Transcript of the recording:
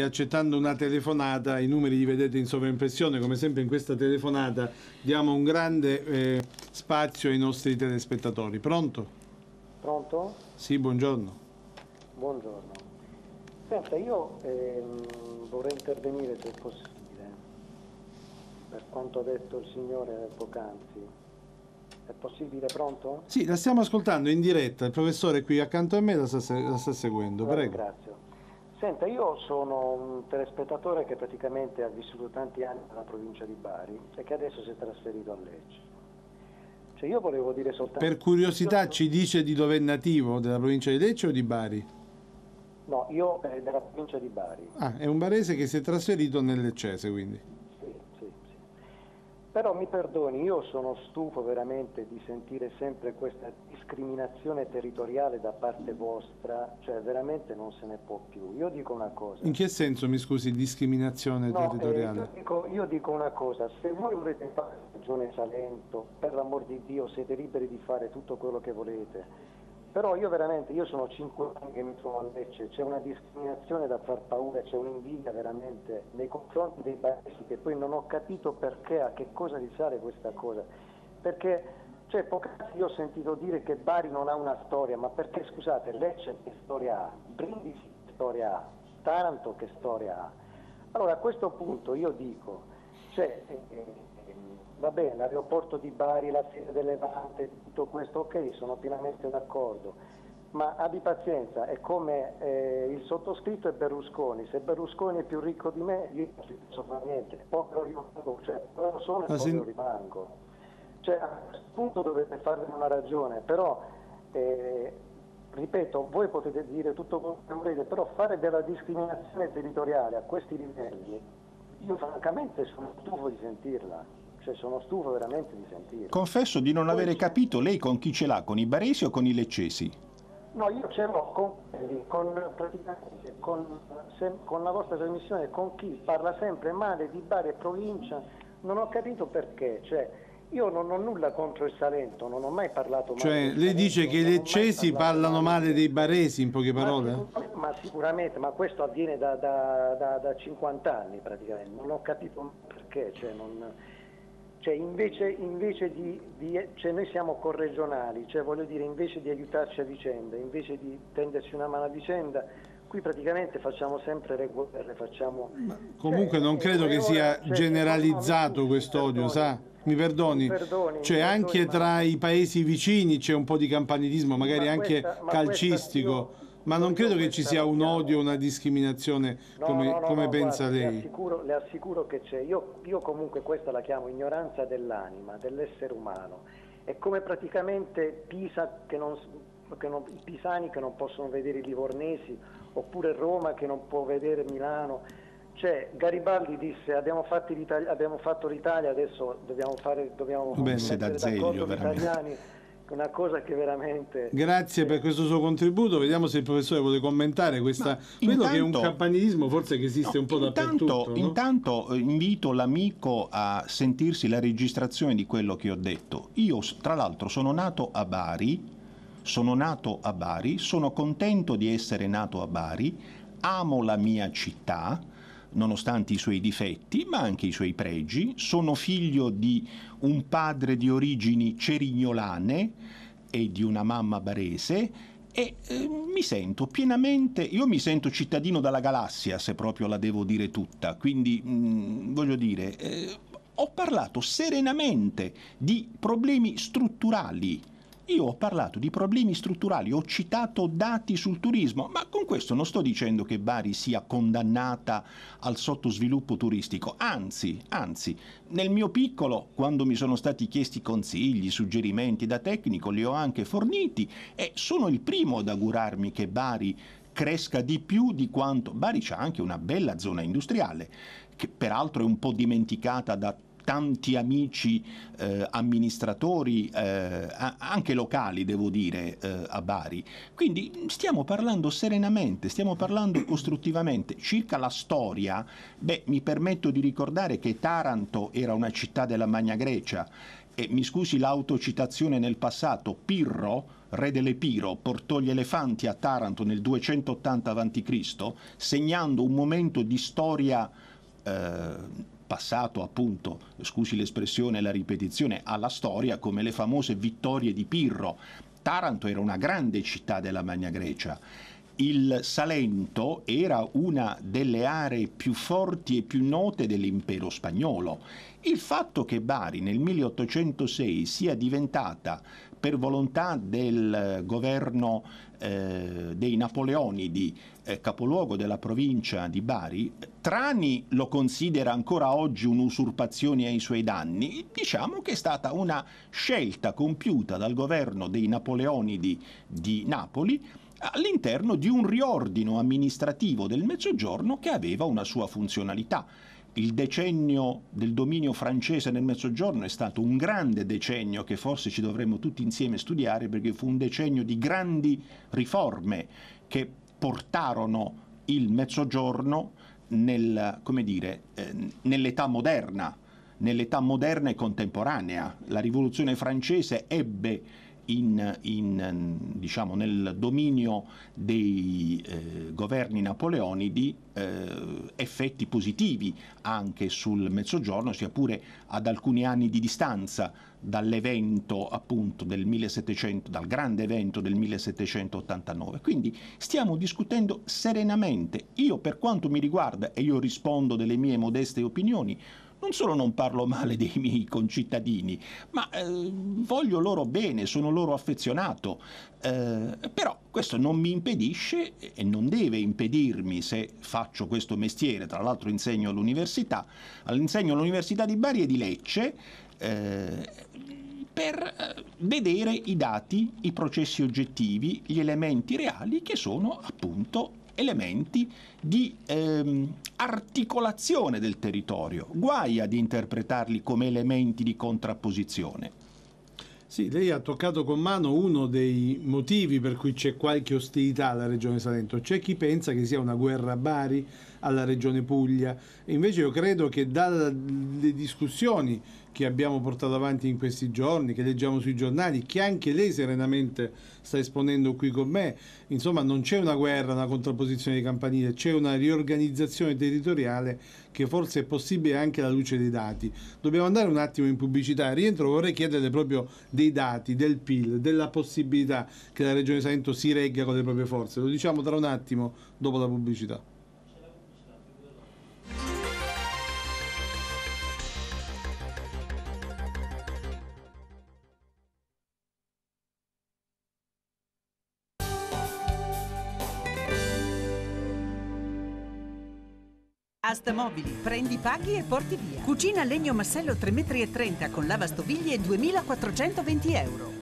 Accettando una telefonata, i numeri li vedete in sovraimpressione, come sempre in questa telefonata diamo un grande spazio ai nostri telespettatori. Pronto? Pronto? Sì, buongiorno. Buongiorno. Senta, io vorrei intervenire se è possibile, per quanto ha detto il signore poc'anzi. È possibile? Pronto? Sì, la stiamo ascoltando in diretta, il professore qui accanto a me la sta seguendo, La prego. ringrazio. Senta, io sono un telespettatore che praticamente ha vissuto tanti anni nella provincia di Bari e che adesso si è trasferito a Lecce. Cioè io volevo dire soltanto... Per curiosità ci dice di dove è nativo, della provincia di Lecce o di Bari? No, io della provincia di Bari. Ah, è un barese che si è trasferito nel Leccese, quindi. Sì. Però mi perdoni, io sono stufo veramente di sentire sempre questa discriminazione territoriale da parte vostra, cioè veramente non se ne può più. Io dico una cosa. In che senso, mi scusi, discriminazione territoriale? Io dico una cosa, se voi volete fare Regione Salento, per l'amor di Dio siete liberi di fare tutto quello che volete. Però io sono 5 anni che mi trovo a Lecce, c'è una discriminazione da far paura, c'è un'invidia veramente nei confronti dei paesi che poi non ho capito perché, a che cosa risale questa cosa. Perché, cioè, poc'anzi io ho sentito dire che Bari non ha una storia, ma perché, scusate, Lecce che storia ha? Brindisi che storia ha? Taranto che storia ha? Allora a questo punto io dico, cioè, va bene, l'aeroporto di Bari, la sede del Levante, tutto questo, ok, sono pienamente d'accordo, ma abbi pazienza, è come il sottoscritto e Berlusconi, se Berlusconi è più ricco di me, io non ci posso fare niente, povero rimango, cioè povero sono e povero rimango. Cioè a questo punto dovete farne una ragione, però, ripeto, voi potete dire tutto quello che volete, però fare della discriminazione territoriale a questi livelli, io francamente sono stufo di sentirla. Cioè sono stufo veramente di sentirlo. Confesso di non avere capito, lei con chi ce l'ha? Con i baresi o con i leccesi? No, io ce l'ho praticamente con la vostra trasmissione, con chi parla sempre male di Bari e provincia, non ho capito perché. Cioè, io non ho nulla contro il Salento, non ho mai parlato male. Cioè, lei dice che i leccesi parlano male dei baresi, in poche parole? Ma sicuramente, ma questo avviene da 50 anni praticamente, non ho capito perché, cioè invece di cioè noi siamo corregionali, cioè voglio dire, invece di aiutarci a vicenda, invece di tenderci una mano a vicenda, qui praticamente facciamo sempre le guerre, facciamo... Comunque non credo che sia generalizzato questo odio, sa? Mi perdoni, cioè anche tra i paesi vicini c'è un po' di campanilismo, magari anche calcistico, ma non credo che ci sia un odio, una discriminazione come pensa lei. Le assicuro che c'è. Io comunque questa la chiamo ignoranza dell'anima, dell'essere umano. È come praticamente Pisa i pisani che non possono vedere i livornesi, oppure Roma che non può vedere Milano. Cioè Garibaldi disse abbiamo fatto l'Italia, adesso dobbiamo mettere d'accordo gli italiani. Una cosa che veramente... Grazie per questo suo contributo, vediamo se il professore vuole commentare questa... Credo che è un campanilismo forse che esiste un po' dappertutto. No? Intanto invito l'amico a sentirsi la registrazione di quello che ho detto. Io tra l'altro sono nato a Bari, sono contento di essere nato a Bari, amo la mia città, nonostante i suoi difetti, ma anche i suoi pregi. Sono figlio di un padre di origini cerignolane e di una mamma barese e mi sento pienamente, io mi sento cittadino della galassia, se proprio la devo dire tutta, quindi voglio dire, ho parlato serenamente di problemi strutturali. Io ho parlato di problemi strutturali, ho citato dati sul turismo, ma con questo non sto dicendo che Bari sia condannata al sottosviluppo turistico, anzi, nel mio piccolo, quando mi sono stati chiesti consigli, suggerimenti da tecnico, li ho anche forniti e sono il primo ad augurarmi che Bari cresca di più di quanto... Bari c'ha anche una bella zona industriale, che peraltro è un po' dimenticata da tanti amici amministratori, anche locali devo dire, a Bari. Quindi stiamo parlando serenamente, stiamo parlando costruttivamente. Circa la storia, mi permetto di ricordare che Taranto era una città della Magna Grecia e mi scusi l'autocitazione nel passato, Pirro re dell'Epiro, portò gli elefanti a Taranto nel 280 a.C., segnando un momento di storia passato, appunto, scusi l'espressione e la ripetizione, alla storia, come le famose vittorie di Pirro. Taranto era una grande città della Magna Grecia. Il Salento era una delle aree più forti e più note dell'impero spagnolo. Il fatto che Bari nel 1806 sia diventata, per volontà del governo dei Napoleonidi, capoluogo della provincia di Bari, Trani lo considera ancora oggi un'usurpazione ai suoi danni. Diciamo che è stata una scelta compiuta dal governo dei Napoleonidi di Napoli all'interno di un riordino amministrativo del Mezzogiorno che aveva una sua funzionalità. Il decennio del dominio francese nel Mezzogiorno è stato un grande decennio che forse ci dovremmo tutti insieme studiare, perché fu un decennio di grandi riforme che portarono il Mezzogiorno nell'età moderna e contemporanea. La rivoluzione francese ebbe nel dominio dei governi napoleonidi effetti positivi anche sul Mezzogiorno, sia pure ad alcuni anni di distanza dall'evento appunto dal grande evento del 1789. Quindi stiamo discutendo serenamente. Io, per quanto mi riguarda, e io rispondo delle mie modeste opinioni, non solo non parlo male dei miei concittadini, ma voglio loro bene, sono loro affezionato, però questo non mi impedisce e non deve impedirmi, se faccio questo mestiere, tra l'altro insegno all'università di Bari e di Lecce, per vedere i dati, i processi oggettivi, gli elementi reali che sono appunto elementi di articolazione del territorio. Guai ad interpretarli come elementi di contrapposizione. Sì, lei ha toccato con mano uno dei motivi per cui c'è qualche ostilità alla Regione Salento. C'è chi pensa che sia una guerra a Bari, alla Regione Puglia, e invece io credo che dalle discussioni che abbiamo portato avanti in questi giorni, che leggiamo sui giornali, che anche lei serenamente sta esponendo qui con me, insomma non c'è una guerra, una contrapposizione di campanile, c'è una riorganizzazione territoriale che forse è possibile anche alla luce dei dati. Dobbiamo andare un attimo in pubblicità. Rientro, vorrei chiederle proprio dei dati, del PIL, della possibilità che la Regione Salento si regga con le proprie forze. Lo diciamo tra un attimo, dopo la pubblicità. Asta Mobili, prendi, paghi e porti via. Cucina legno massello 3,30 m con lavastoviglie 2.420 euro.